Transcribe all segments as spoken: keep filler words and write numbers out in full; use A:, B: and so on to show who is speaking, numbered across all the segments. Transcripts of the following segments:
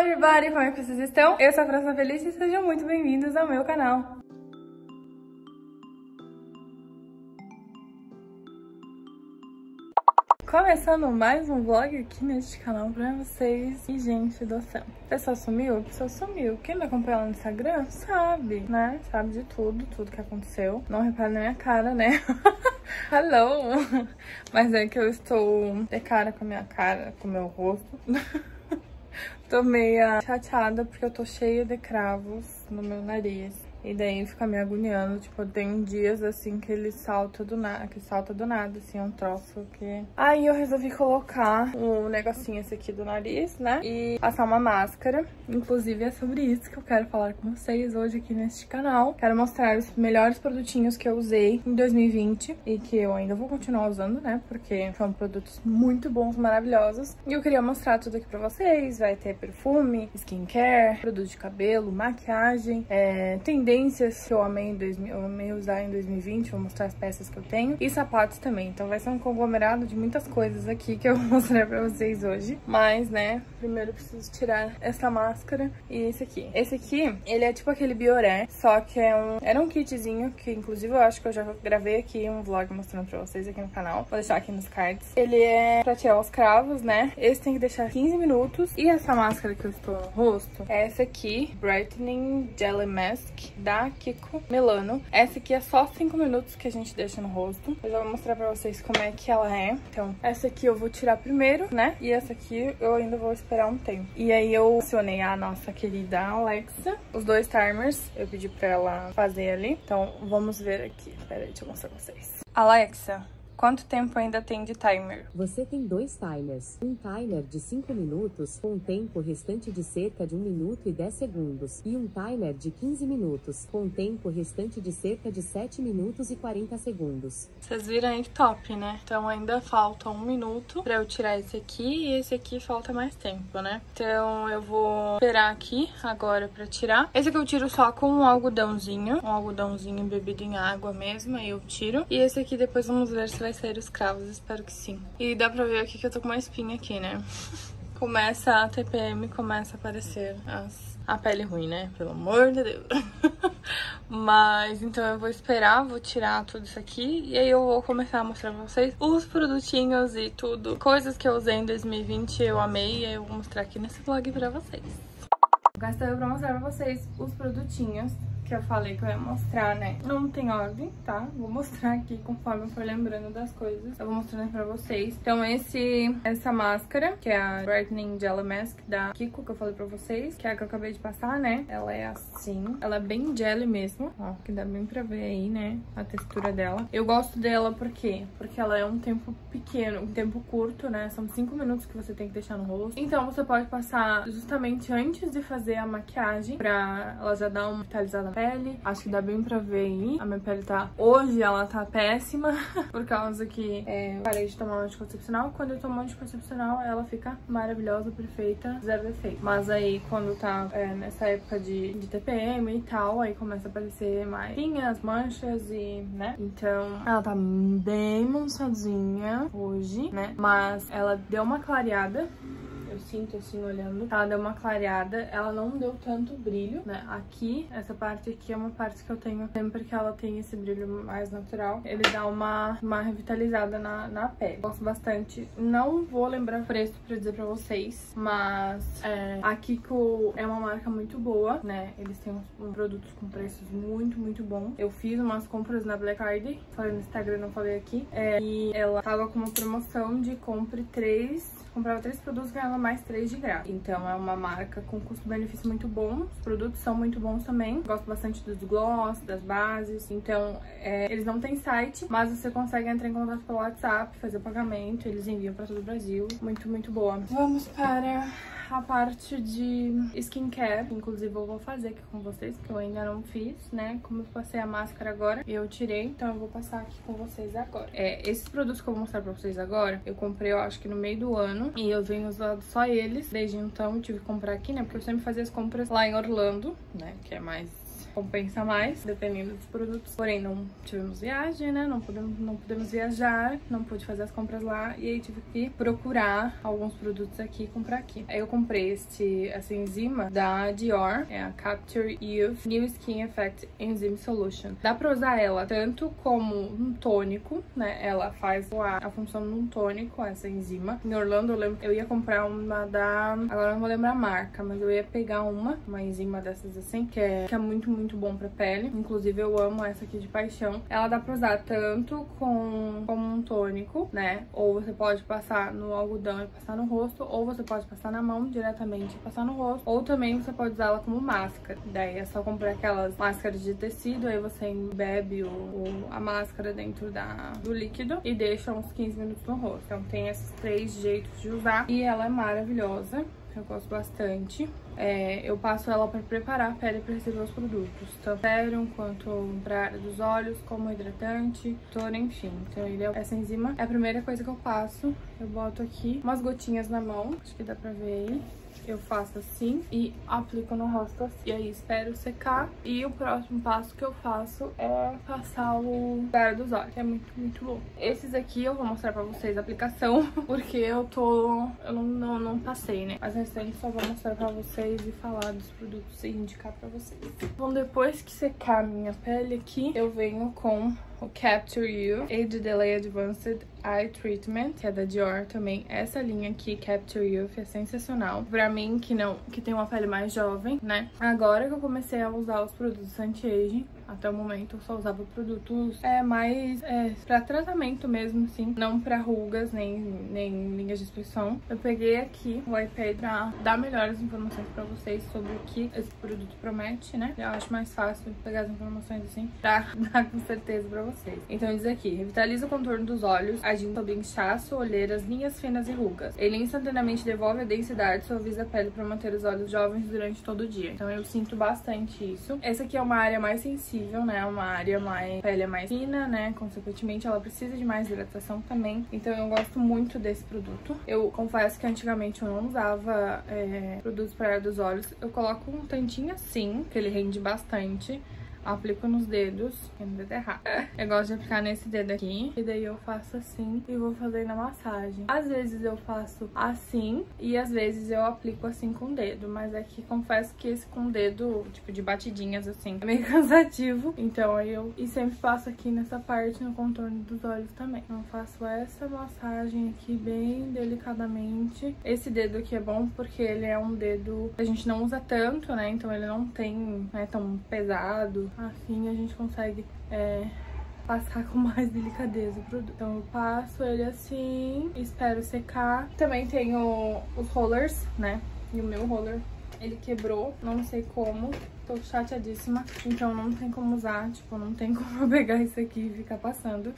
A: everybody, como é que vocês estão? Eu sou a França Feliz e sejam muito bem-vindos ao meu canal. Começando mais um vlog aqui neste canal pra vocês. E, gente do céu, a pessoa sumiu? A pessoa sumiu. Quem me acompanha lá no Instagram sabe, né? Sabe de tudo, tudo que aconteceu. Não repara na minha cara, né? Hello! Mas é que eu estou de cara com a minha cara, com o meu rosto. Tô meio chateada porque eu tô cheia de cravos no meu nariz. E daí fica me agoniando, tipo, tem dias assim que ele salta do nada, que salta do nada, assim, é um troço que... Aí eu resolvi colocar um negocinho esse aqui do nariz, né, e passar uma máscara. Inclusive é sobre isso que eu quero falar com vocês hoje aqui neste canal. Quero mostrar os melhores produtinhos que eu usei em dois mil e vinte e que eu ainda vou continuar usando, né, porque são produtos muito bons, maravilhosos. E eu queria mostrar tudo aqui pra vocês. Vai ter perfume, skincare, produto de cabelo, maquiagem, é, tendências que eu amei, em dois mil, eu amei usar em dois mil e vinte, vou mostrar as peças que eu tenho e sapatos também. Então vai ser um conglomerado de muitas coisas aqui que eu vou mostrar pra vocês hoje. Mas, né, primeiro eu preciso tirar essa máscara e esse aqui. Esse aqui, ele é tipo aquele Bioré, só que é um, era um kitzinho que inclusive eu acho que eu já gravei aqui um vlog mostrando pra vocês aqui no canal. Vou deixar aqui nos cards. Ele é pra tirar os cravos, né? Esse tem que deixar quinze minutos. E essa máscara que eu estou no rosto é essa aqui, Brightening Jelly Mask, da Kiko Milano. Essa aqui é só cinco minutos que a gente deixa no rosto. Eu já vou mostrar pra vocês como é que ela é. Então, essa aqui eu vou tirar primeiro, né? E essa aqui eu ainda vou esperar um tempo. E aí eu acionei a nossa querida Alexa. Os dois timers eu pedi pra ela fazer ali. Então, vamos ver aqui. Pera aí, deixa eu mostrar pra vocês. Alexa, quanto tempo ainda tem de timer?
B: Você tem dois timers. Um timer de cinco minutos, com um tempo restante de cerca de um minuto e dez segundos. E um timer de quinze minutos, com um tempo restante de cerca de sete minutos e quarenta segundos.
A: Vocês viram aí que top, né? Então ainda falta um minuto pra eu tirar esse aqui. E esse aqui falta mais tempo, né? Então eu vou esperar aqui agora pra tirar. Esse aqui eu tiro só com um algodãozinho. Um algodãozinho embebido em água mesmo. Aí eu tiro. E esse aqui depois vamos ver se vai sair os cravos, espero que sim. E dá pra ver aqui que eu tô com uma espinha aqui, né? Começa a T P M, começa a aparecer as, a pele ruim, né? Pelo amor de Deus. Mas, então eu vou esperar, vou tirar tudo isso aqui. E aí eu vou começar a mostrar pra vocês os produtinhos e tudo. Coisas que eu usei em dois mil e vinte, eu amei. E aí eu vou mostrar aqui nesse vlog pra vocês. Agora estou eu pra mostrar pra vocês os produtinhos que eu falei que eu ia mostrar, né? Não tem ordem, tá? Vou mostrar aqui conforme eu for lembrando das coisas. Eu vou mostrando pra vocês. Então, esse, essa máscara, que é a Brightening Jelly Mask da Kiko, que eu falei pra vocês, que é a que eu acabei de passar, né? Ela é assim. Ela é bem jelly mesmo, ó, que dá bem pra ver aí, né? A textura dela. Eu gosto dela por quê? Porque ela é um tempo pequeno, um tempo curto, né? São cinco minutos que você tem que deixar no rosto. Então, você pode passar justamente antes de fazer a maquiagem, pra ela já dar uma vitalizada na pele. Acho que dá bem pra ver aí. A minha pele tá... Hoje ela tá péssima, por causa que é, eu parei de tomar um anticoncepcional. Quando eu tomo um anticoncepcional, ela fica maravilhosa, perfeita, zero defeito. Mas aí, quando tá é, nessa época de, de T P M e tal, aí começa a aparecer mais pinhas, manchas e, né? Então, ela tá bem manchadinha hoje, né? Mas ela deu uma clareada. Eu sinto assim, olhando. Ela deu uma clareada. Ela não deu tanto brilho, né? Aqui, essa parte aqui é uma parte que eu tenho sempre que ela tem esse brilho mais natural. Ele dá uma, uma revitalizada na, na pele. Gosto bastante. Não vou lembrar o preço pra dizer pra vocês, mas é, a Kiko é uma marca muito boa, né? Eles têm uns, uns produtos com preços muito, muito bons. Eu fiz umas compras na Black Friday. Falei no Instagram, não falei aqui. É, e ela tava com uma promoção de compre três... Comprava três produtos e ganhava mais três de graça. Então é uma marca com custo-benefício muito bom. Os produtos são muito bons também. Gosto bastante dos gloss, das bases. Então é, eles não têm site, mas você consegue entrar em contato pelo WhatsApp, fazer o pagamento. Eles enviam pra todo o Brasil. Muito, muito boa. Vamos para a parte de skincare. Inclusive eu vou fazer aqui com vocês, que eu ainda não fiz, né? Como eu passei a máscara agora, eu tirei, então eu vou passar aqui com vocês agora. É, esses produtos que eu vou mostrar pra vocês agora, eu comprei, eu acho que no meio do ano, e eu venho usando só eles. Desde então eu tive que comprar aqui, né? Porque eu sempre fazia as compras lá em Orlando, né? Que é mais compensa mais, dependendo dos produtos. Porém, não tivemos viagem, né? Não podemos, não podemos viajar, não pude fazer as compras lá. E aí tive que procurar alguns produtos aqui e comprar aqui. Aí eu comprei este, essa enzima da Dior, é a Capture Youth New Skin Effect Enzyme Solution. Dá pra usar ela tanto como um tônico, né? Ela faz a, a função de um tônico, essa enzima. Em Orlando, eu lembro, eu ia comprar uma da... Agora eu não vou lembrar a marca, mas eu ia pegar uma, uma enzima dessas assim, que é, que é muito, muito bom pra pele. Inclusive, eu amo essa aqui de paixão. Ela dá pra usar tanto com, como um tônico, né? Ou você pode passar no algodão e passar no rosto, ou você pode passar na mão diretamente e passar no rosto, ou também você pode usar ela como máscara. Daí é só comprar aquelas máscaras de tecido, aí você embebe o, o, a máscara dentro da, do líquido e deixa uns quinze minutos no rosto. Então tem esses três jeitos de usar e ela é maravilhosa. Eu gosto bastante. É, eu passo ela para preparar a pele para receber os produtos, tanto sérum quanto para a área dos olhos, como hidratante, toner, enfim. Então ele é, essa enzima é a primeira coisa que eu passo. Eu boto aqui umas gotinhas na mão, acho que dá pra ver aí. Eu faço assim e aplico no rosto assim. E aí espero secar. E o próximo passo que eu faço é passar o claro dos olhos, que é muito, muito bom. Esses aqui eu vou mostrar pra vocês a aplicação, porque eu tô... Eu não, não, não passei, né? Mas restante só vou mostrar pra vocês e falar dos produtos e indicar pra vocês. Bom, depois que secar a minha pele aqui, eu venho com o Capture You Age Delay Advanced Eye Treatment, que é da Dior também. Essa linha aqui, Capture You, é sensacional. Pra mim, que não, que tem uma pele mais jovem, né? Agora que eu comecei a usar os produtos anti-aging, até o momento eu só usava produtos é, mais é, pra tratamento mesmo, assim. Não pra rugas, nem, nem linhas de expressão. Eu peguei aqui o iPad pra dar melhores informações pra vocês sobre o que esse produto promete, né? Eu acho mais fácil pegar as informações assim pra dar com certeza pra vocês. Então diz aqui: revitaliza o contorno dos olhos, agindo sobre inchaço, olheiras, linhas finas e rugas. Ele instantaneamente devolve a densidade e suaviza a pele pra manter os olhos jovens durante todo o dia. Então eu sinto bastante isso. Essa aqui é uma área mais sensível, né? Uma área mais... pele é mais fina, né? Consequentemente, ela precisa de mais hidratação também. Então eu gosto muito desse produto. Eu confesso que antigamente eu não usava é, produtos para área dos olhos. Eu coloco um tantinho assim, que ele rende bastante. Aplico nos dedos, que não dedo errado. Eu gosto de aplicar nesse dedo aqui. E daí eu faço assim e vou fazendo a massagem. Às vezes eu faço assim e às vezes eu aplico assim com o dedo. Mas aqui confesso que esse com o dedo, tipo de batidinhas assim, é meio cansativo. Então aí eu... E sempre passo aqui nessa parte, no contorno dos olhos também. Então eu faço essa massagem aqui bem delicadamente. Esse dedo aqui é bom porque ele é um dedo que a gente não usa tanto, né? Então ele não tem, não é tão pesado. Assim a gente consegue é, passar com mais delicadeza o produto. Então eu passo ele assim, espero secar. Também tenho os rollers, né? E o meu roller, ele quebrou, não sei como. Tô chateadíssima, então não tem como usar, tipo, não tem como eu pegar isso aqui e ficar passando.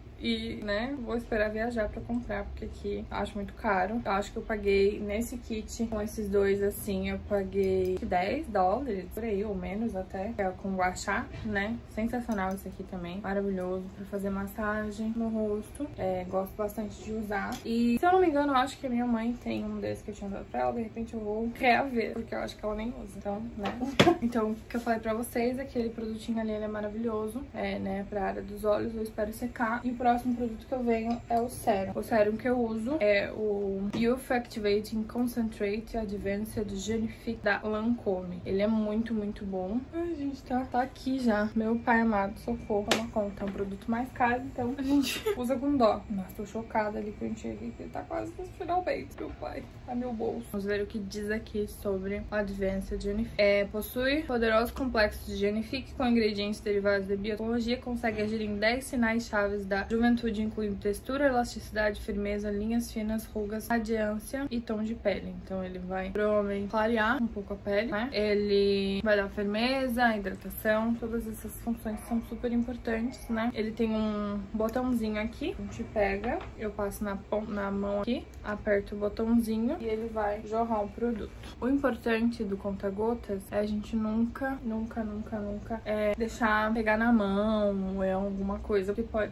A: E, né, vou esperar viajar pra comprar, porque aqui eu acho muito caro. Eu acho que eu paguei nesse kit, com esses dois assim, eu paguei dez dólares, por aí, ou menos até. É com guachá, né? Sensacional esse aqui também. Maravilhoso pra fazer massagem no rosto. É, gosto bastante de usar. E, se eu não me engano, eu acho que a minha mãe tem um desses que eu tinha dado pra ela. De repente eu vou reaver, porque eu acho que ela nem usa. Então, né? Então, o que eu falei pra vocês, aquele produtinho ali, ele é maravilhoso. É, né, pra área dos olhos, eu espero secar. E o próximo O próximo produto que eu venho é o sérum. O sérum que eu uso é o Youth Activating Concentrate Advanced Genifique da Lancôme. Ele é muito, muito bom. Ai, gente, tá, tá aqui já. Meu pai amado, socorro, toma conta. É um produto mais caro, então a gente usa com dó. Nossa, tô chocada ali que eu enxerguei que ele tá quase no finalmente. Meu pai, tá meu bolso. Vamos ver o que diz aqui sobre o Advanced Genifique. É, possui poderoso complexo de Genifique com ingredientes derivados de biotecnologia. Consegue agir em dez sinais chaves da juventude, incluindo textura, elasticidade, firmeza, linhas finas, rugas, radiância e tom de pele. Então ele vai provavelmente clarear um pouco a pele, né? Ele vai dar firmeza, hidratação, todas essas funções são super importantes, né? Ele tem um botãozinho aqui, a gente pega, eu passo na, na mão aqui, aperto o botãozinho e ele vai jorrar o produto. O importante do conta-gotas é a gente nunca, nunca, nunca, nunca é deixar pegar na mão ou é alguma coisa que pode sujar o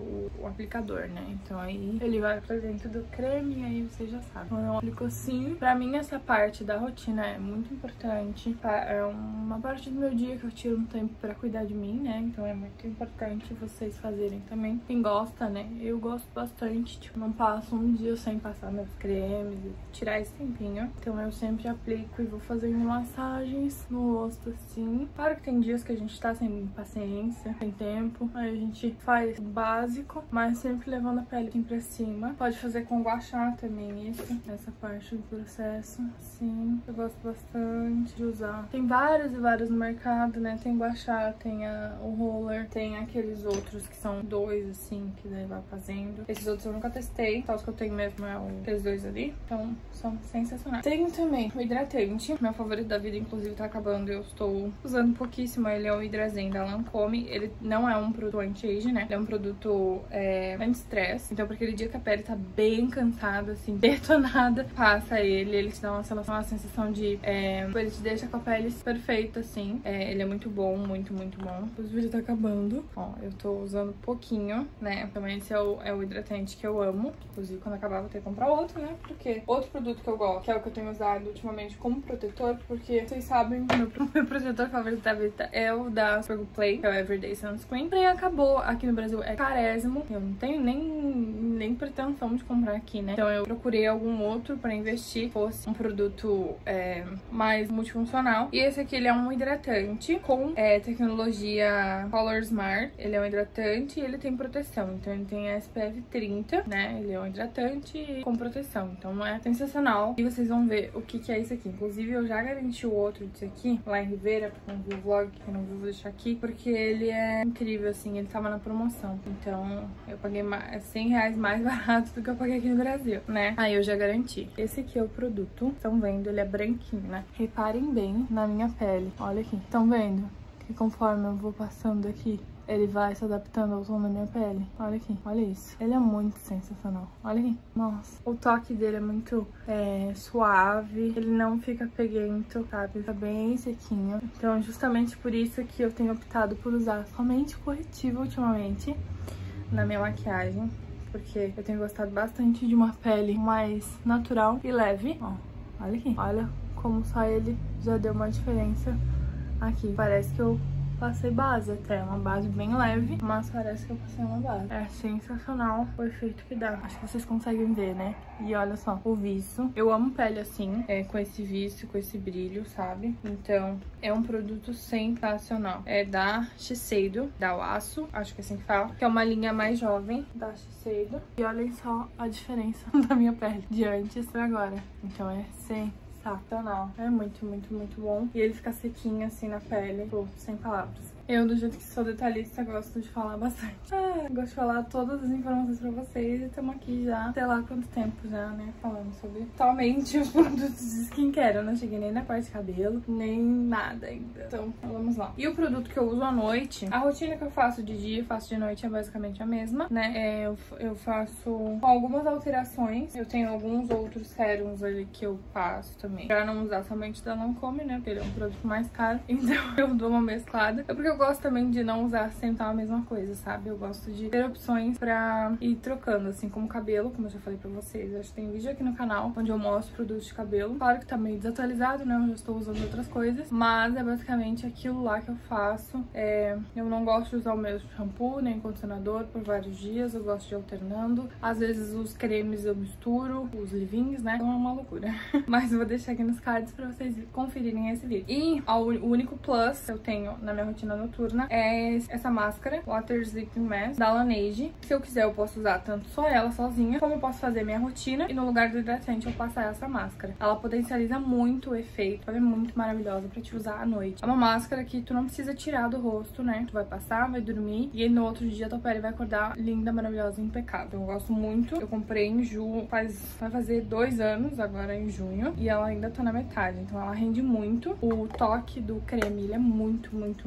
A: o, o aplicador, né? Então aí ele vai pra dentro do creme e aí você já sabe. Então eu aplico assim. Pra mim essa parte da rotina é muito importante. É uma parte do meu dia que eu tiro um tempo pra cuidar de mim, né? Então é muito importante vocês fazerem também. Quem gosta, né? Eu gosto bastante. Tipo, não passo um dia sem passar meus cremes e tirar esse tempinho. Então eu sempre aplico e vou fazendo massagens no rosto assim. Claro que tem dias que a gente tá sem paciência, sem tempo. Aí a gente faz o básico, mas sempre levando a pele aqui pra cima. Pode fazer com gua sha também isso. Essa parte do processo, sim. Eu gosto bastante de usar. Tem vários e vários no mercado, né? Tem gua sha, tem a, o roller, tem aqueles outros que são dois, assim, que daí vai fazendo. Esses outros eu nunca testei, só os que eu tenho mesmo é o, aqueles dois ali. Então, são sensacionais. Tem também o hidratante, meu favorito da vida, inclusive tá acabando, eu estou usando pouquíssimo. Ele é o Hydrazen da Lancôme. Ele não é um produto anti-age, né? Ele é um produto é, anti-stress. Então, pra aquele dia que a pele tá bem cansada, assim, detonada, passa ele. Ele te dá uma, uma sensação de... É, ele te deixa com a pele perfeita, assim. É, ele é muito bom, muito, muito bom. O vídeo tá acabando. Ó, eu tô usando pouquinho, né? Também esse é o, é o hidratante que eu amo. Inclusive, quando acabar, vou ter que comprar outro, né? Porque outro produto que eu gosto, que é o que eu tenho usado ultimamente como protetor, porque vocês sabem, meu, meu protetor favorito da vida é o da Supergoop Play, que é o Everyday Sunscreen. E acabou. Aqui no Brasil é carésimo. Eu não tenho nem, nem pretensão de comprar aqui, né? Então eu procurei algum outro pra investir, fosse um produto é, mais multifuncional. E esse aqui, ele é um hidratante com é, tecnologia Color Smart. Ele é um hidratante e ele tem proteção. Então ele tem S P F trinta, né? Ele é um hidratante com proteção. Então é sensacional. E vocês vão ver o que que é isso aqui. Inclusive eu já garanti o outro disso aqui lá em Ribeira, pra quem viu o vlog, que eu não vou deixar aqui, porque ele é incrível, assim, ele tava na promoção. Então eu paguei cem reais mais barato do que eu paguei aqui no Brasil, né? Aí eu já garanti. Esse aqui é o produto. Estão vendo? Ele é branquinho, né? Reparem bem na minha pele. Olha aqui. Estão vendo? Que conforme eu vou passando aqui, ele vai se adaptando ao tom da minha pele. Olha aqui, olha isso. Ele é muito sensacional. Olha aqui. Nossa. O toque dele é muito é, suave. Ele não fica peguento, sabe? Fica bem sequinho. Então, justamente por isso que eu tenho optado por usar somente corretivo ultimamente na minha maquiagem. Porque eu tenho gostado bastante de uma pele mais natural e leve. Ó, olha aqui. Olha como só ele já deu uma diferença aqui. Parece que eu passei base até, uma base bem leve, mas parece que eu passei uma base. É sensacional o efeito que dá. Acho que vocês conseguem ver, né? E olha só, o viço. Eu amo pele assim, é, com esse viço, com esse brilho, sabe? Então, é um produto sensacional. É da Shiseido, da Oasu, acho que é assim que fala, que é uma linha mais jovem da Shiseido. E olhem só a diferença da minha pele, de antes pra agora. Então é sensacional. Sensacional. É muito, muito, muito bom. E ele fica sequinho assim na pele. Pô, sem palavras. Eu, do jeito que sou detalhista, gosto de falar bastante. Ah, gosto de falar todas as informações pra vocês. E estamos aqui já, sei lá quanto tempo já, né? Falando sobre totalmente os produtos de skincare. Eu não cheguei nem na parte de cabelo, nem nada ainda. Então, vamos lá. E o produto que eu uso à noite, a rotina que eu faço de dia e faço de noite é basicamente a mesma, né? É, eu, eu faço com algumas alterações. Eu tenho alguns outros sérums ali que eu passo também. Pra não usar somente da Lancôme, né? Porque ele é um produto mais caro. Então, eu dou uma mesclada. É porque eu gosto também de não usar sempre a mesma coisa, sabe? Eu gosto de ter opções pra ir trocando, assim, como cabelo, como eu já falei pra vocês. Eu acho que tem vídeo aqui no canal onde eu mostro produtos de cabelo. Claro que tá meio desatualizado, né? Eu já estou usando outras coisas, mas é basicamente aquilo lá que eu faço. É... Eu não gosto de usar o mesmo shampoo, nem condicionador por vários dias. Eu gosto de ir alternando. Às vezes os cremes eu misturo, os leave-ins, né? Então é uma loucura. Mas eu vou deixar aqui nos cards pra vocês conferirem esse vídeo. E o único plus que eu tenho na minha rotina noturna é essa máscara Water Sleeping Mask da Laneige. Se eu quiser, eu posso usar tanto só ela sozinha, como eu posso fazer minha rotina e no lugar do hidratante eu passar essa máscara. Ela potencializa muito o efeito, ela é muito maravilhosa pra te usar à noite. É uma máscara que tu não precisa tirar do rosto, né? Tu vai passar, vai dormir e aí no outro dia tua pele vai acordar linda, maravilhosa e impecável. Eu gosto muito. Eu comprei em junho, faz, vai fazer dois anos agora em junho e ela ainda tá na metade, então ela rende muito. O toque do creme, ele é muito, muito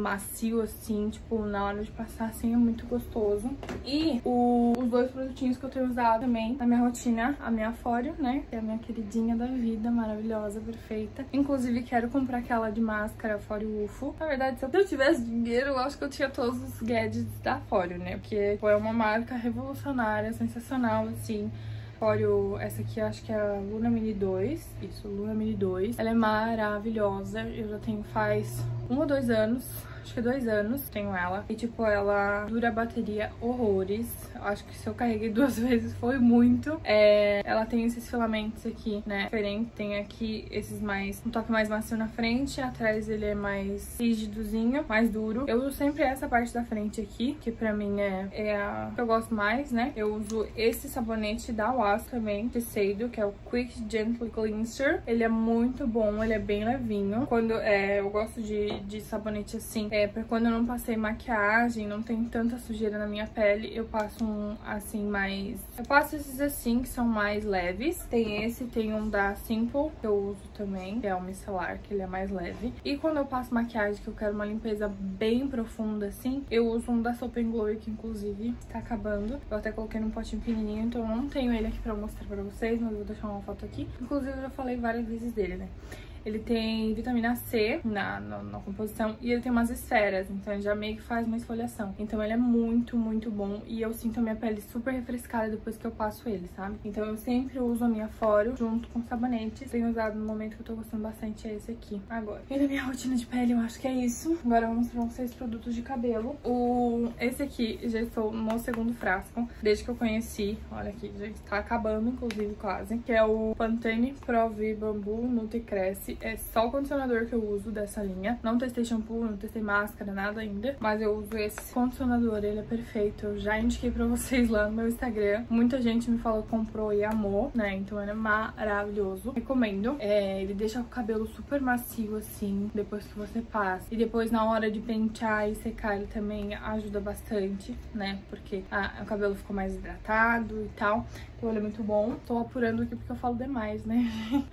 A: macio assim, tipo, na hora de passar assim é muito gostoso. E o, os dois produtinhos que eu tenho usado também na minha rotina, a minha Foreo, né, que é a minha queridinha da vida, maravilhosa, perfeita. Inclusive quero comprar aquela de máscara Foreo U F O. Na verdade, se eu tivesse dinheiro, eu acho que eu tinha todos os gadgets da Foreo, né, porque foi uma marca revolucionária, sensacional, assim. Foreo, essa aqui eu acho que é a Luna Mini dois, isso, Luna Mini dois. Ela é maravilhosa, eu já tenho faz um ou dois anos, acho que dois anos tenho ela. E tipo, ela dura a bateria horrores, acho que se eu carreguei duas vezes foi muito. É, ela tem esses filamentos aqui, né, diferente, tem aqui esses mais, um toque mais macio na frente, atrás ele é mais rígidozinho, mais duro. Eu uso sempre essa parte da frente aqui, que pra mim é, é a que eu gosto mais, né. Eu uso esse sabonete da Oasis também, Shiseido, que é o Quick Gentle Cleanser. Ele é muito bom, ele é bem levinho. Quando é, eu gosto de, de sabonete assim, é pra quando eu não passei maquiagem, não tem tanta sujeira na minha pele, eu passo um assim mais... Eu passo esses assim, que são mais leves. Tem esse, tem um da Simple, que eu uso também, que é o micelar, que ele é mais leve. E quando eu passo maquiagem, que eu quero uma limpeza bem profunda assim, eu uso um da Soap and Glory, que inclusive tá acabando. Eu até coloquei num potinho pequenininho, então eu não tenho ele aqui pra mostrar pra vocês, mas eu vou deixar uma foto aqui. Inclusive eu já falei várias vezes dele, né? Ele tem vitamina C na, na, na composição e ele tem umas esferas, então ele já meio que faz uma esfoliação. Então ele é muito, muito bom e eu sinto a minha pele super refrescada depois que eu passo ele, sabe? Então eu sempre uso a minha Foreo junto com sabonetes. Tenho usado no momento que eu tô gostando bastante é esse aqui agora. E na minha rotina de pele eu acho que é isso. Agora eu vou mostrar pra vocês produtos de cabelo. O, esse aqui já estou no segundo frasco, desde que eu conheci. Olha aqui, já está acabando inclusive quase. Que é o Pantene Pro V Bambu Nutri-Cresce. É só o condicionador que eu uso dessa linha. Não testei shampoo, não testei máscara, nada ainda. Mas eu uso esse condicionador, ele é perfeito. Eu já indiquei pra vocês lá no meu Instagram. Muita gente me falou que comprou e amou, né? Então ele é maravilhoso. Recomendo. É, ele deixa o cabelo super macio, assim, depois que você passa. E depois, na hora de pentear e secar, ele também ajuda bastante, né? Porque a, o cabelo ficou mais hidratado e tal. Então ele é muito bom. Tô apurando aqui porque eu falo demais, né?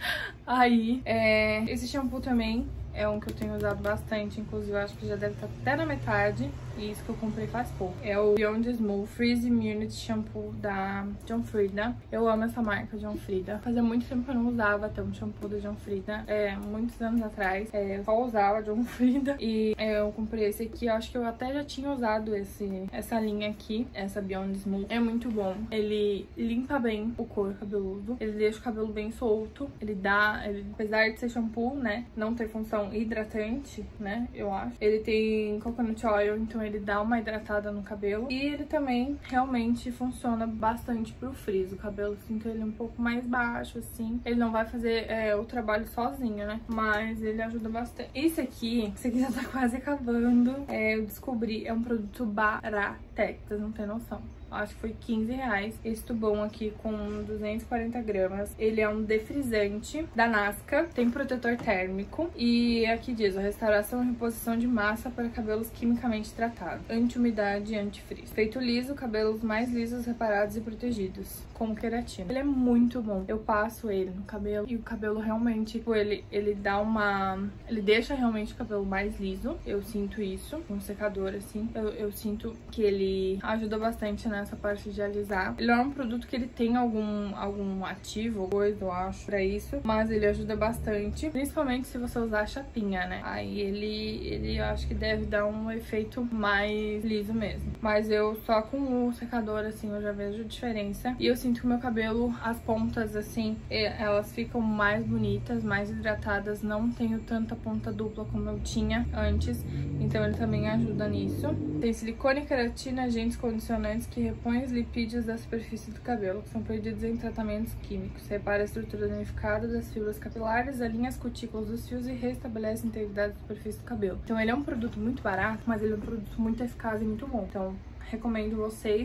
A: Aí, é, esse shampoo também é um que eu tenho usado bastante, inclusive eu acho que já deve estar até na metade. E isso que eu comprei faz pouco. É o Beyond Smooth Freeze Immunity Shampoo da John Frieda. Eu amo essa marca, John Frieda. Fazia muito tempo que eu não usava até um shampoo da John Frieda. É, muitos anos atrás. É, eu só usava John Frieda. E é, eu comprei esse aqui. Eu acho que eu até já tinha usado esse, essa linha aqui, essa Beyond Smooth. É muito bom. Ele limpa bem o couro cabeludo. Ele deixa o cabelo bem solto. Ele dá, ele, apesar de ser shampoo, né, não ter função hidratante, né, eu acho. Ele tem coconut oil, então ele dá uma hidratada no cabelo. E ele também realmente funciona bastante pro frizz. O cabelo, sinto ele um pouco mais baixo, assim. Ele não vai fazer é, o trabalho sozinho, né? Mas ele ajuda bastante. Esse aqui, esse aqui já tá quase acabando. É, eu descobri, é um produto baratex, vocês não tem noção. Acho que foi quinze reais. Esse tubão aqui com duzentos e quarenta gramas. Ele é um defrisante da Nasca. Tem protetor térmico. E aqui diz, a restauração e reposição de massa para cabelos quimicamente tratados. Anti-umidade e anti-frizz. Feito liso, cabelos mais lisos, reparados e protegidos. Com queratina. Ele é muito bom. Eu passo ele no cabelo e o cabelo realmente, tipo, ele, ele dá uma... Ele deixa realmente o cabelo mais liso. Eu sinto isso. Com um secador, assim. Eu, eu sinto que ele ajuda bastante, né? Essa parte de alisar. Ele é um produto que ele tem algum, algum ativo, coisa, eu acho, pra isso. Mas ele ajuda bastante. Principalmente se você usar a chapinha, né? Aí ele, ele eu acho que deve dar um efeito mais liso mesmo. Mas eu só com o secador, assim, eu já vejo diferença. E eu sinto que o meu cabelo, as pontas, assim, elas ficam mais bonitas, mais hidratadas. Não tenho tanta ponta dupla como eu tinha antes. Então ele também ajuda nisso. Tem silicone, queratina, agentes condicionantes que repõe os lipídios da superfície do cabelo, que são perdidos em tratamentos químicos. Repara a estrutura danificada das fibras capilares, alinha as cutículas dos fios e restabelece a integridade da superfície do cabelo. Então ele é um produto muito barato, mas ele é um produto muito eficaz e muito bom. Então recomendo vocês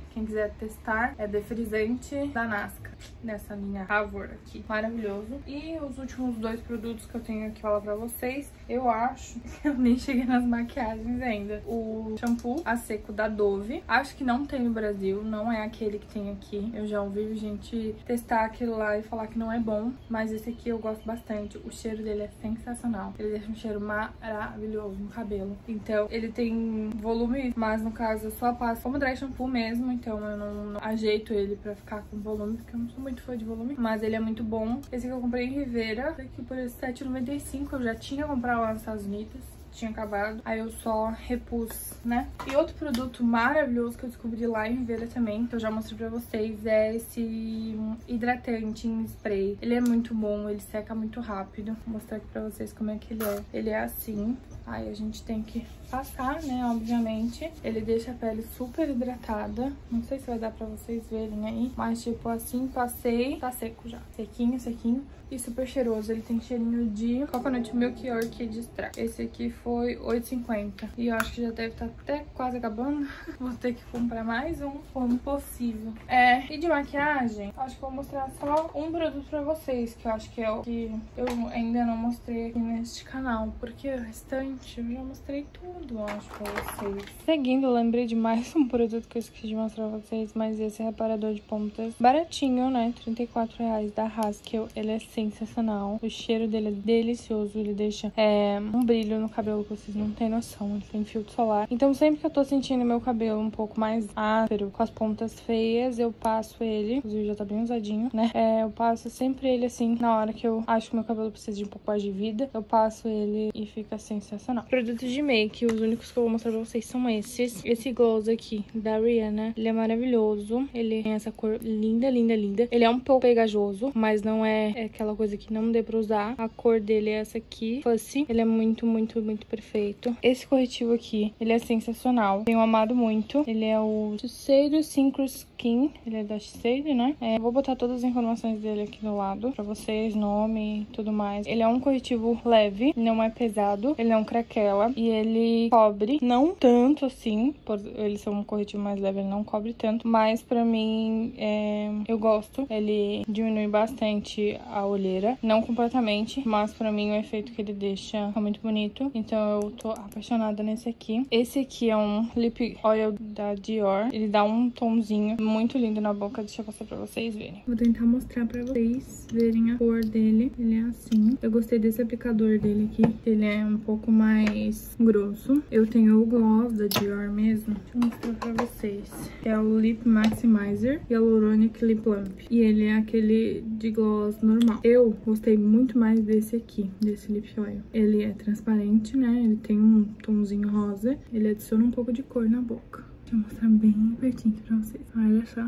A: Quem quiser testar, é defrisante da Nasca, nessa linha Havor aqui. Maravilhoso. E os últimos dois produtos que eu tenho que falar pra vocês, eu acho que eu nem cheguei nas maquiagens ainda. O shampoo a seco da Dove. Acho que não tem no Brasil, não é aquele que tem aqui. Eu já ouvi gente testar aquilo lá e falar que não é bom, mas esse aqui eu gosto bastante. O cheiro dele é sensacional. Ele deixa um cheiro maravilhoso no cabelo. Então, ele tem volume, mas no caso eu só passo como dry shampoo mesmo, então eu não, não ajeito ele pra ficar com volume, porque eu não sou muito fã de volume, mas ele é muito bom. Esse aqui eu comprei em Rivera, aqui por sete reais e noventa e cinco centavos, eu já tinha comprado lá nos Estados Unidos. Tinha acabado, aí eu só repus, né? E outro produto maravilhoso que eu descobri lá em Rivera também, que eu já mostrei pra vocês, é esse hidratante em spray. Ele é muito bom, ele seca muito rápido. Vou mostrar aqui pra vocês como é que ele é. Ele é assim, aí a gente tem que passar, né, obviamente. Ele deixa a pele super hidratada. Não sei se vai dar pra vocês verem aí, mas tipo assim, passei, tá seco já. Sequinho, sequinho. E super cheiroso. Ele tem cheirinho de Coconut Milk Orchid Extract. Esse aqui foi oito reais e cinquenta centavos. E eu acho que já deve estar até quase acabando. Vou ter que comprar mais um, como possível. É, e de maquiagem, acho que vou mostrar só um produto pra vocês, que eu acho que é o que eu ainda não mostrei aqui neste canal. Porque o restante eu já mostrei tudo, eu acho, pra vocês. Seguindo, eu lembrei de mais um produto que eu esqueci de mostrar pra vocês, mas esse reparador de pontas baratinho, né? trinta e quatro reais da Haskell. Ele é sensacional. O cheiro dele é delicioso. Ele deixa é, um brilho no cabelo que vocês não têm noção. Ele tem filtro solar. Então, sempre que eu tô sentindo meu cabelo um pouco mais áspero, com as pontas feias, eu passo ele. Inclusive, já tá bem usadinho, né? É, eu passo sempre ele assim, na hora que eu acho que meu cabelo precisa de um pouco mais de vida. Eu passo ele e fica sensacional. Produtos de make, os únicos que eu vou mostrar pra vocês são esses. Esse gloss aqui, da Rihanna. Ele é maravilhoso. Ele tem essa cor linda, linda, linda. Ele é um pouco pegajoso, mas não é, é aquela coisa que não dê pra usar. A cor dele é essa aqui, Fussy. Ele é muito, muito, muito perfeito. Esse corretivo aqui, ele é sensacional. Tenho amado muito. Ele é o Shiseido Synchro Skin. Ele é da Shiseido, né? É, vou botar todas as informações dele aqui do lado pra vocês, nome e tudo mais. Ele é um corretivo leve, não é pesado, ele não craquela e ele cobre, não tanto assim, por ele ser um corretivo mais leve, ele não cobre tanto, mas pra mim, é, eu gosto. Ele diminui bastante a olheira, não completamente, mas pra mim o efeito que ele deixa é muito bonito, então eu tô apaixonada nesse aqui. Esse aqui é um lip oil da Dior, ele dá um tomzinho muito lindo na boca, deixa eu mostrar pra vocês verem. Vou tentar mostrar pra vocês verem a cor dele, ele é assim. Eu gostei desse aplicador dele aqui, ele é um pouco mais grosso. Eu tenho o gloss da Dior mesmo, deixa eu mostrar pra vocês, que é o Lip Maximizer Hyaluronic Lip Plump, e ele é aquele de gloss normal. Eu gostei muito mais desse aqui, desse lip oil. Ele é transparente, né? Ele tem um tomzinho rosa. Ele adiciona um pouco de cor na boca. Deixa eu mostrar bem pertinho pra vocês. Olha só.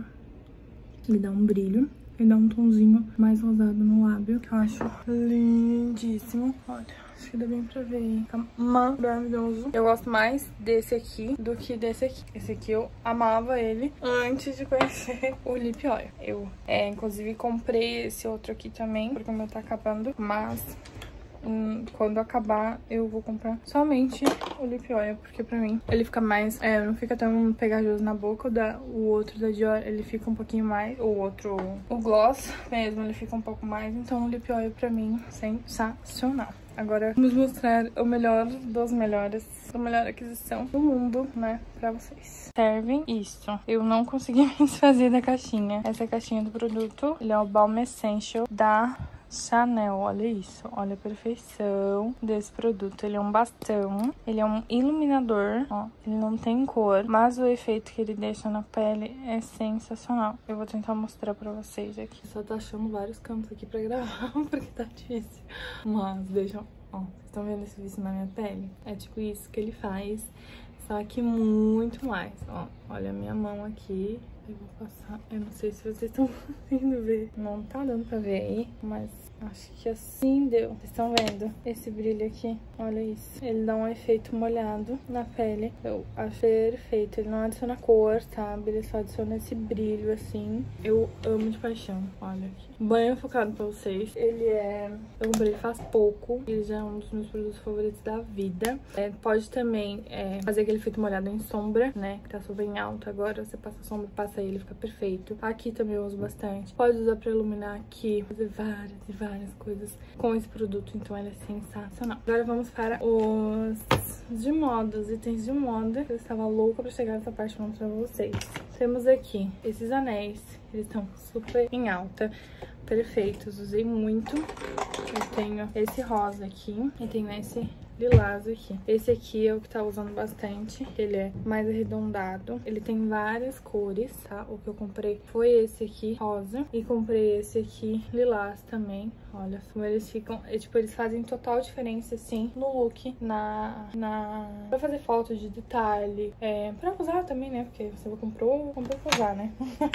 A: Ele dá um brilho. Ele dá um tomzinho mais rosado no lábio, que eu acho lindíssimo. Olha, acho que dá bem pra ver aí. Tá maravilhoso. Eu gosto mais desse aqui do que desse aqui. Esse aqui eu amava ele antes de conhecer o lip oil. Eu, é, inclusive, comprei esse outro aqui também, porque o meu tá acabando, mas... Hum, quando acabar, eu vou comprar somente o lip oil, porque pra mim ele fica mais, é, não fica tão pegajoso na boca. O, da, o outro da Dior, ele fica um pouquinho mais, o outro, o gloss mesmo, ele fica um pouco mais. Então o lip oil pra mim, sensacional. Agora vamos mostrar o melhor dos melhores, a melhor aquisição do mundo, né, pra vocês. Servem isso. Eu não consegui me desfazer da caixinha. Essa é a caixinha do produto. Ele é o Balm Essential da Chanel, olha isso, olha a perfeição desse produto. Ele é um bastão, ele é um iluminador, ó, ele não tem cor, mas o efeito que ele deixa na pele é sensacional. Eu vou tentar mostrar pra vocês aqui. Só tô achando vários cantos aqui pra gravar, porque tá difícil. Mas deixa, ó, vocês estão vendo esse vício na minha pele? É tipo isso que ele faz, só que muito mais, ó. Olha a minha mão aqui. Eu vou passar, eu não sei se vocês estão conseguindo ver. Não tá dando pra ver aí, mas Acho que assim deu. Vocês estão vendo esse brilho aqui? Olha isso. Ele dá um efeito molhado na pele. Eu acho perfeito. Ele não adiciona cor, sabe? Ele só adiciona esse brilho, assim. Eu amo de paixão. Olha aqui. Banho focado pra vocês. Ele é... Eu comprei faz pouco. Ele já é um dos meus produtos favoritos da vida. É, pode também é, fazer aquele efeito molhado em sombra, né? Que tá super em alta agora. Você passa a sombra, passa ele, fica perfeito. Aqui também eu uso bastante. Pode usar pra iluminar aqui. Fazer várias e várias coisas com esse produto. Então ele é sensacional. Agora vamos para os de moda. Os itens de moda. Eu estava louca pra chegar nessa parte pra mostrar pra vocês. Temos aqui esses anéis. Eles estão super em alta. Perfeitos. Usei muito. Eu tenho esse rosa aqui. E tenho esse lilás aqui. Esse aqui é o que tá usando bastante. Ele é mais arredondado. Ele tem várias cores, tá? O que eu comprei foi esse aqui, rosa. E comprei esse aqui, lilás também. Olha como eles ficam... É, tipo, eles fazem total diferença, assim, no look. Na... na... Pra fazer fotos de detalhe. É, pra usar também, né? Porque você comprou, comprou pra usar, né?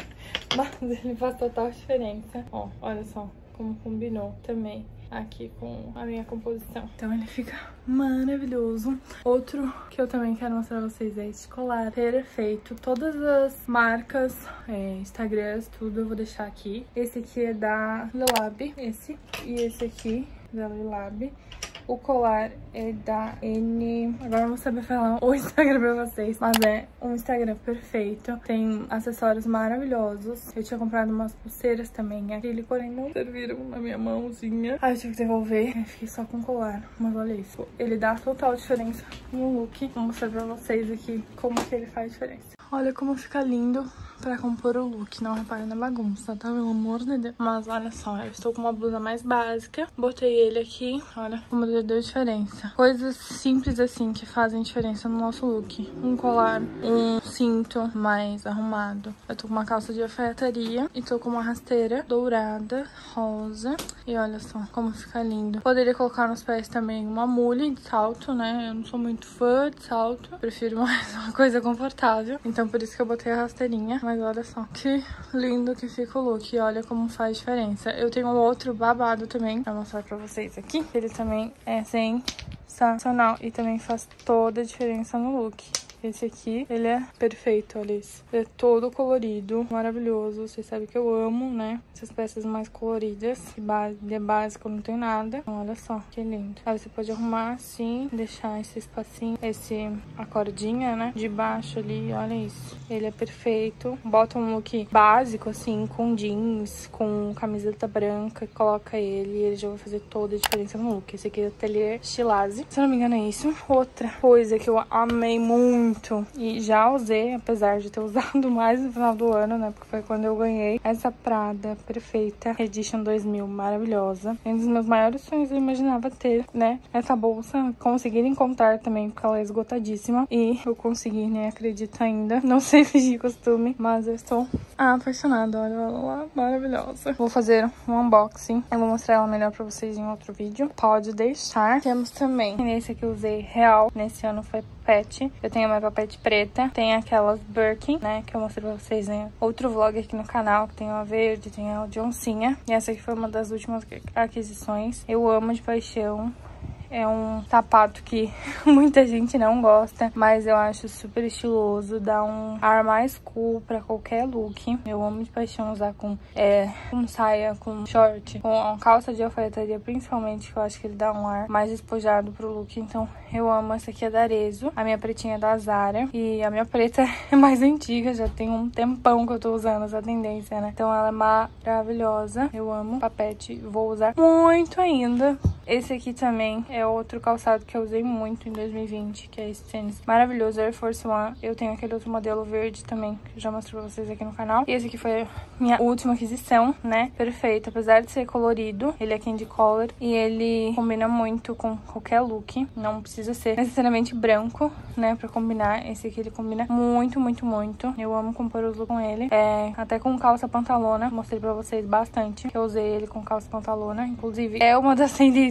A: Mas ele faz total diferença. Ó, olha só como combinou também aqui com a minha composição. Então ele fica maravilhoso. Outro que eu também quero mostrar pra vocês é este colar perfeito. Todas as marcas, é, Instagrams, tudo eu vou deixar aqui. Esse aqui é da Lilab, esse. E esse aqui da Lilab. O colar é da N... Agora eu não vou saber falar o Instagram pra vocês, mas é um Instagram perfeito. Tem acessórios maravilhosos. Eu tinha comprado umas pulseiras também. Aquele, porém, não serviram na minha mãozinha. Aí eu tive que devolver. Eu fiquei só com colar. Mas olha isso. Ele dá total diferença no look. Vou mostrar pra vocês aqui como que ele faz diferença. Olha como fica lindo pra compor o look. Não reparem na bagunça, tá? Pelo amor de Deus. Mas olha só, eu estou com uma blusa mais básica. Botei ele aqui. Olha como ele deu diferença. Coisas simples assim que fazem diferença no nosso look. Um colar, um cinto mais arrumado. Eu tô com uma calça de alfaiataria e tô com uma rasteira dourada, rosa. E olha só como fica lindo. Poderia colocar nos pés também uma mule de salto, né? Eu não sou muito fã de salto. Prefiro mais uma coisa confortável. Então por isso que eu botei a rasteirinha. Mas olha só que lindo que fica o look. E olha como faz diferença. Eu tenho um outro babado também pra mostrar pra vocês aqui. Ele também é sensacional e também faz toda a diferença no look. Esse aqui, ele é perfeito, olha isso. Ele é todo colorido, maravilhoso. Vocês sabem que eu amo, né? Essas peças mais coloridas. De é básico, não tem nada. Então, olha só, que lindo. Aí você pode arrumar assim, deixar esse espacinho, esse, a cordinha, né? De baixo ali, olha isso. Ele é perfeito. Bota um look básico, assim, com jeans, com camiseta branca. Coloca ele e ele já vai fazer toda a diferença no look. Esse aqui é o Atelier Stylase. Se eu não me engano é isso. Outra coisa que eu amei muito e já usei, apesar de ter usado mais no final do ano, né? Porque foi quando eu ganhei essa Prada perfeita Edition dois mil, maravilhosa. É um dos meus maiores sonhos, eu imaginava ter, né? Essa bolsa, conseguir encontrar também, porque ela é esgotadíssima. E eu consegui, né? Acredito ainda. Não sei fingir costume, mas eu estou apaixonada. Olha ela lá, maravilhosa. Vou fazer um unboxing. Eu vou mostrar ela melhor pra vocês em outro vídeo. Pode deixar. Temos também esse aqui eu usei real. Nesse ano foi Pet. Eu tenho uma Pet preta. Tem aquelas Birkin, né? Que eu mostrei pra vocês em outro vlog aqui no canal. Que tem uma verde, tem a de oncinha. E essa aqui foi uma das últimas aquisições. Eu amo de paixão. É um sapato que muita gente não gosta, mas eu acho super estiloso, dá um ar mais cool pra qualquer look. Eu amo de paixão usar com, é, com saia, com short, com calça de alfaiataria principalmente, que eu acho que ele dá um ar mais despojado pro look. Então eu amo. Essa aqui é da Arezzo, a minha pretinha é da Zara e a minha preta é mais antiga, já tem um tempão que eu tô usando essa tendência, né? Então ela é maravilhosa, eu amo Papete, vou usar muito ainda. Esse aqui também é outro calçado que eu usei muito em dois mil e vinte, que é esse tênis maravilhoso, Air Force One. Eu tenho aquele outro modelo verde também, que eu já mostrei pra vocês aqui no canal. E esse aqui foi a minha última aquisição, né? Perfeito, apesar de ser colorido, ele é candy color e ele combina muito com qualquer look. Não precisa ser necessariamente branco, né, pra combinar. Esse aqui ele combina muito, muito, muito. Eu amo compor os looks com ele. É, até com calça pantalona, mostrei pra vocês bastante que eu usei ele com calça pantalona. Inclusive, é uma das tendências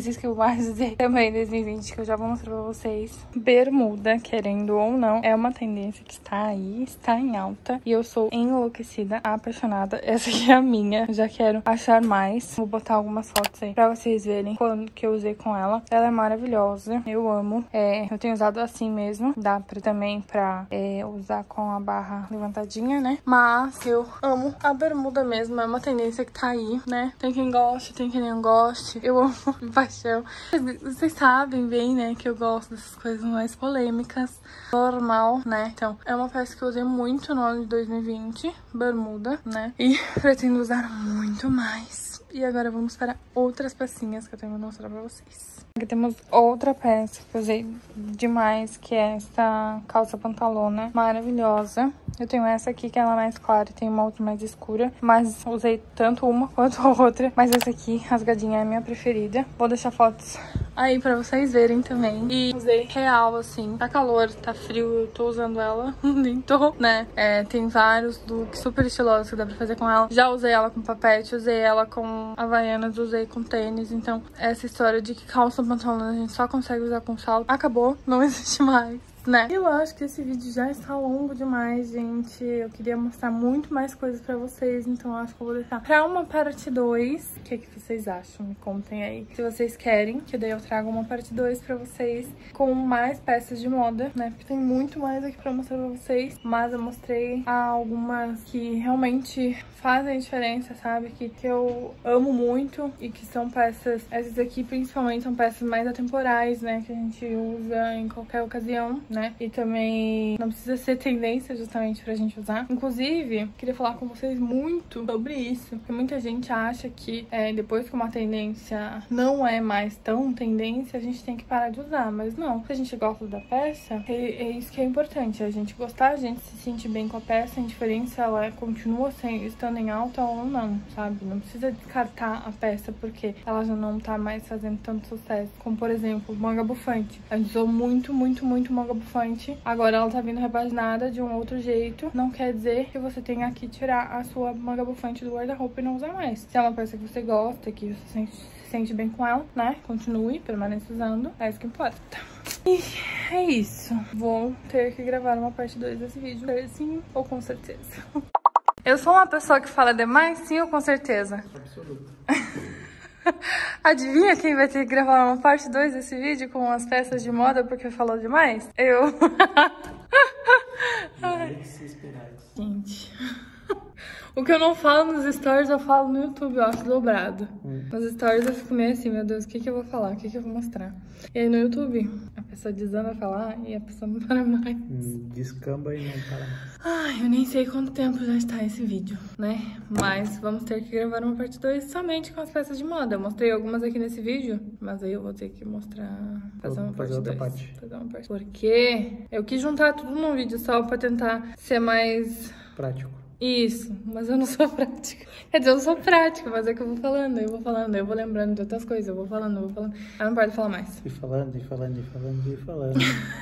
A: camisas que eu mais usei também em dois mil e vinte, que eu já vou mostrar pra vocês. Bermuda, querendo ou não, é uma tendência que está aí, está em alta. E eu sou enlouquecida, apaixonada. Essa aqui é a minha, já quero achar mais. Vou botar algumas fotos aí pra vocês verem quando que eu usei com ela. Ela é maravilhosa, eu amo. É, eu tenho usado assim mesmo, dá pra, também pra é, usar com a barra levantadinha, né? Mas eu amo a bermuda mesmo, é uma tendência que tá aí, né? Tem quem goste, tem quem não goste. Eu amo de paixão. Vocês sabem bem, né, que eu gosto dessas coisas mais polêmicas. Normal, né? Então, é uma peça que eu usei muito no ano de dois mil e vinte, bermuda, né? E pretendo usar muito mais. E agora vamos para outras pecinhas que eu tenho que mostrar pra vocês. Aqui temos outra peça que eu usei demais, que é essa calça pantalona maravilhosa. Eu tenho essa aqui, que ela é mais clara, e tem uma outra mais escura. Mas usei tanto uma quanto a outra. Mas essa aqui, rasgadinha, é a minha preferida. Vou deixar fotos aí pra vocês verem também. E usei real, assim. Tá calor, tá frio, eu tô usando ela. Nem tô, né? É, tem vários looks super estilosos que dá pra fazer com ela. Já usei ela com papete, usei ela com havaianas, usei com tênis. Então, essa história de que calça pantalona a gente só consegue usar com salto acabou, não existe mais, né? Eu acho que esse vídeo já está longo demais, gente. Eu queria mostrar muito mais coisas pra vocês, então eu acho que eu vou deixar pra uma parte dois. O que é que vocês acham? Me contem aí. Se vocês querem, que daí eu trago uma parte dois pra vocês com mais peças de moda, né? Porque tem muito mais aqui pra mostrar pra vocês. Mas eu mostrei algumas que realmente fazem diferença, sabe? Que, que eu amo muito e que são peças... Essas aqui, principalmente, são peças mais atemporais, né? Que a gente usa em qualquer ocasião, né? E também não precisa ser tendência justamente pra gente usar. Inclusive, queria falar com vocês muito sobre isso, porque muita gente acha que é, depois que uma tendência não é mais tão tendência, a gente tem que parar de usar, mas não. Se a gente gosta da peça, é, é isso que é importante, a gente gostar, a gente se sentir bem com a peça, a diferença ela continua sendo, estando em alta ou não, sabe? Não precisa descartar a peça porque ela já não tá mais fazendo tanto sucesso, como por exemplo, manga bufante. A gente usou muito, muito, muito manga bufante. Agora ela tá vindo repaginada de um outro jeito. Não quer dizer que você tenha que tirar a sua manga bufante do guarda-roupa e não usar mais. Se é uma peça que você gosta, que você sente, se sente bem com ela, né? Continue, permaneça usando. É isso que importa. E é isso. Vou ter que gravar uma parte dois desse vídeo. Sim ou com certeza. Eu sou uma pessoa que fala demais, sim ou com certeza? Absoluto. Adivinha quem vai ter que gravar uma parte dois desse vídeo com as peças de moda porque falou demais? Eu. Gente. O que eu não falo nos stories, eu falo no YouTube, eu acho dobrado. Hum. Nos stories eu fico meio assim, meu Deus, o que que eu vou falar? O que que eu vou mostrar? E aí no YouTube, a pessoa desanda a falar e a pessoa não para mais.
C: Hum, descamba e não para mais.
A: Ai, eu nem sei quanto tempo já está esse vídeo, né? Mas vamos ter que gravar uma parte dois somente com as peças de moda. Eu mostrei algumas aqui nesse vídeo, mas aí eu vou ter que mostrar... Fazer uma parte dois. Fazer uma parte. Porque eu quis juntar tudo num vídeo só pra tentar ser mais...
C: prático.
A: Isso, mas eu não sou prática. Quer dizer, eu sou prática, mas é que eu vou falando, eu vou falando, eu vou lembrando de outras coisas, eu vou falando, eu vou falando. Aí não pode falar mais.
C: E falando, e falando, e falando, e falando.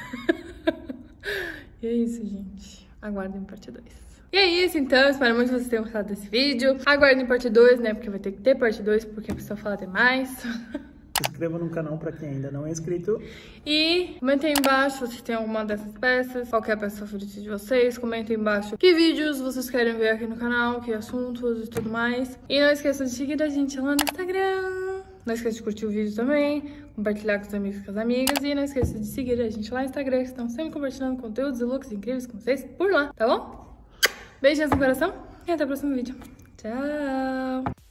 A: E é isso, gente. Aguardem parte dois. E é isso, então. Espero muito que vocês tenham gostado desse vídeo. Aguardem parte dois, né? Porque vai ter que ter parte dois, porque a pessoa fala demais.
C: Se inscreva no canal pra quem ainda não é inscrito.
A: E comentem aí embaixo se tem alguma dessas peças, qual que é a peça favorita de vocês. Comentem aí embaixo que vídeos vocês querem ver aqui no canal, que assuntos e tudo mais. E não esqueçam de seguir a gente lá no Instagram. Não esqueça de curtir o vídeo também, compartilhar com os amigos e com as amigas. E não esqueça de seguir a gente lá no Instagram, que estão sempre compartilhando conteúdos e looks incríveis com vocês por lá, tá bom? Beijinhos no coração e até o próximo vídeo. Tchau!